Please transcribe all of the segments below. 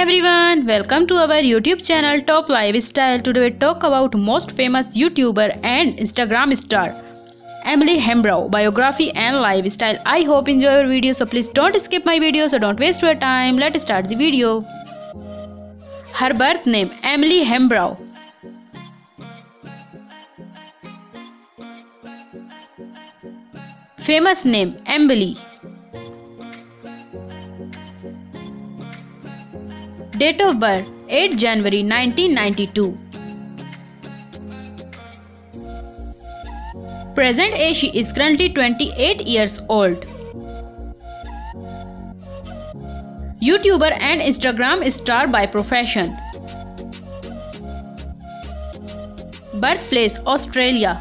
everyone, welcome to our YouTube channel Top Lifestyle. Today we talk about most famous YouTuber and Instagram star Emily Hembrow biography and lifestyle. I hope you enjoy your video, so please don't skip my video, so don't waste your time. Let's start the video. Her birth name Emily Hembrow. Famous name Emily. Date of birth 8 January 1992. Present age she is currently 28 years old. YouTuber and Instagram star by profession. Birthplace Australia.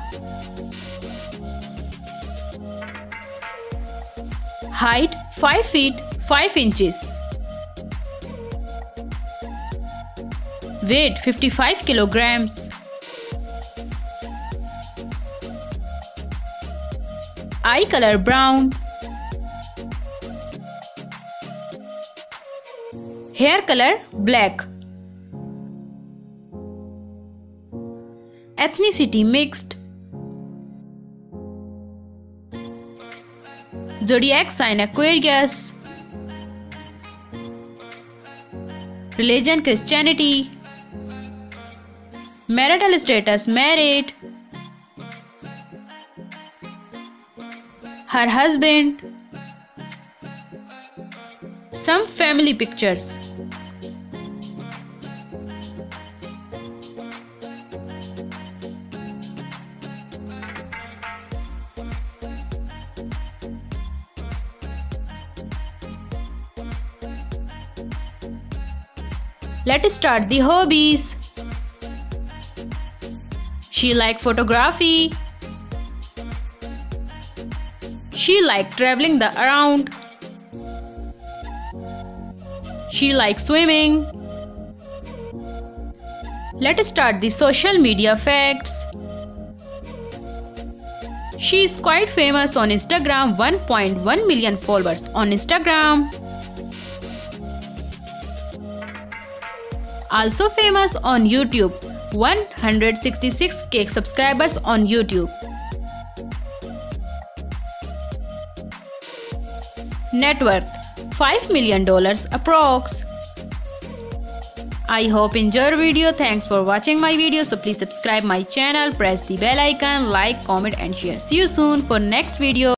Height 5 feet 5 inches. Weight 55 kilograms. Eye color brown. Hair color black. Ethnicity mixed. Zodiac sign Aquarius. Religion Christianity. Marital status married. Her husband. Some family pictures. Let's start the hobbies. She likes photography. She likes traveling around. She likes swimming. Let's start the social media facts. She is quite famous on Instagram, 1.1 million followers on Instagram. Also famous on YouTube, 166k subscribers on YouTube. Net worth $5 million approx. I hope you enjoyed the video. Thanks for watching my video. So please subscribe my channel, press the bell icon, like, comment and share. See you soon for next video.